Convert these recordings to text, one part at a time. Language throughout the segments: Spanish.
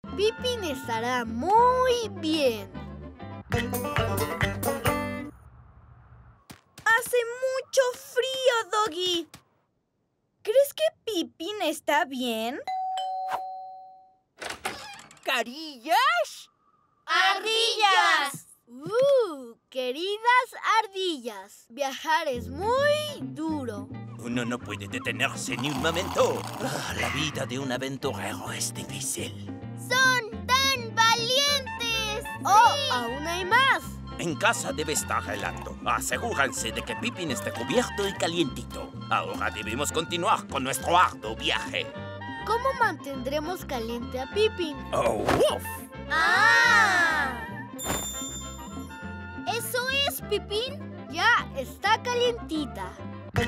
Pippin estará muy bien. Hace mucho frío, Doggy. ¿Crees que Pippin está bien? ¿Carillas? ¡Ardillas! Queridas ardillas, viajar es muy duro. Uno no puede detenerse ni un momento. La vida de un aventurero es difícil. ¡Son tan valientes! ¡Oh, aún hay más! En casa debe estar helando. Asegúrense de que Pippin esté cubierto y calientito. Ahora debemos continuar con nuestro arduo viaje. ¿Cómo mantendremos caliente a Pippin? ¡Oh, Wolf! ¡Ah! ¿Eso es, Pippin? Ya está calientita. ¿Qué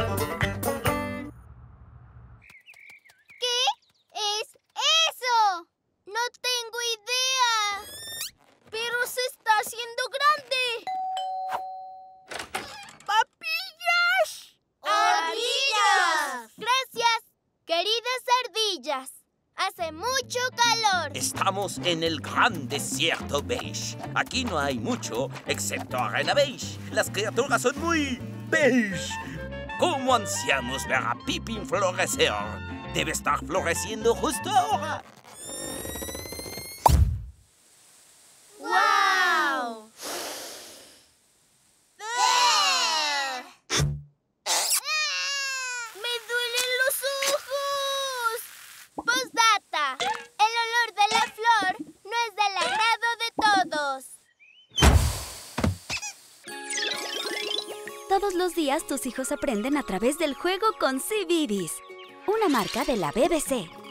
es eso? No tengo idea. Pero se está haciendo grande. ¡Papillas! ¡Ardillas! Gracias, queridas ardillas. Hace mucho calor. Estamos en el gran desierto beige. Aquí no hay mucho, excepto arena beige. Las criaturas son muy beige. ¿Cómo ansiamos ver a Pippin florecer? Debe estar floreciendo justo ahora. ¡Guau! ¡Me duelen los ojos! Postdata. El olor de la flor no es del agrado de todos. Todos los días tus hijos aprenden a través del juego con CBeebies, una marca de la BBC.